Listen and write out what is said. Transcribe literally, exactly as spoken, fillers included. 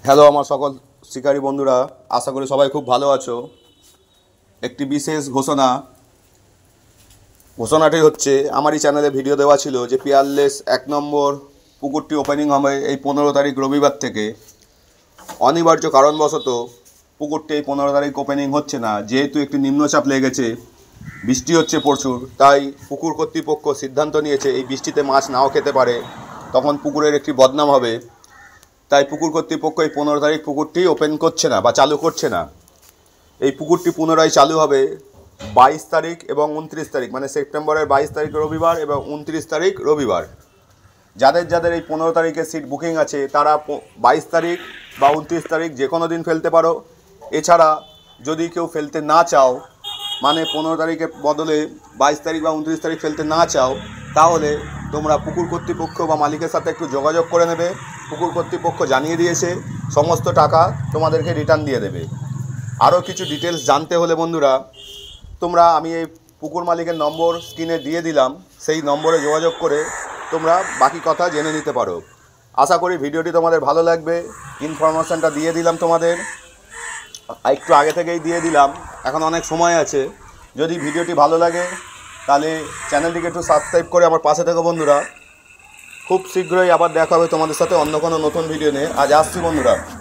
Hello আমার সকল শিকারী বন্ধুরা, আশা করি সবাই খুব ভালো আছো। একটি বিশেষ ঘোষণা ঘোষণাটি হচ্ছে, আমারই চ্যানেলে ভিডিও দেওয়া ছিল যে পিয়ারলেস এক নম্বর পুকুরটি ওপেনিং হবে এই পনেরো তারিখ রবিবার থেকে। অনিবার্য কারণবশত পুকুরটি এই পনেরো তারিখ ওপেনিং হচ্ছে না, যেহেতু একটি নিম্নচাপ লেগেছে, বৃষ্টি হচ্ছে প্রচুর, তাই পুকুর কর্তৃপক্ষ সিদ্ধান্ত নিয়েছে এই বৃষ্টিতে মাছ নাও খেতে পারে, তখন পুকুরের একটি বদনাম হবে। তাই পুকুর কর্তৃপক্ষ এই পনেরো তারিখ পুকুরটি ওপেন করছে না বা চালু করছে না। এই পুকুরটি পুনরায় চালু হবে বাইশ তারিখ এবং উনত্রিশ তারিখ, মানে সেপ্টেম্বরের বাইশ তারিখ রবিবার এবং উনত্রিশ তারিখ রবিবার। যাদের যাদের এই পনেরো তারিখে সিট বুকিং আছে তারা বাইশ তারিখ বা উনত্রিশ তারিখ যে কোনো দিন ফেলতে পারো। এছাড়া যদি কেউ ফেলতে না চাও, মানে পনেরো তারিখের বদলে বাইশ তারিখ বা উনত্রিশ তারিখ ফেলতে না চাও, তাহলে তোমরা পুকুর কর্তৃপক্ষ বা মালিকের সাথে একটু যোগাযোগ করে নেবে। পুকুর কর্তৃপক্ষ জানিয়ে দিয়েছে সমস্ত টাকা তোমাদেরকে রিটার্ন দিয়ে দেবে। আরও কিছু ডিটেলস জানতে হলে বন্ধুরা, তোমরা আমি এই পুকুর মালিকের নম্বর স্ক্রিনে দিয়ে দিলাম, সেই নম্বরে যোগাযোগ করে তোমরা বাকি কথা জেনে নিতে পারো। আশা করি ভিডিওটি তোমাদের ভালো লাগবে। ইনফরমেশানটা দিয়ে দিলাম তোমাদের, একটু আগে থেকেই দিয়ে দিলাম, এখন অনেক সময় আছে। যদি ভিডিওটি ভালো লাগে তাহলে চ্যানেলটিকে একটু সাবস্ক্রাইব করে আমার পাশে থেকো বন্ধুরা। খুব শীঘ্রই আবার দেখা হবে তোমাদের সাথে অন্য কোনো নতুন ভিডিও নিয়ে। আজ আসছি বন্ধুরা।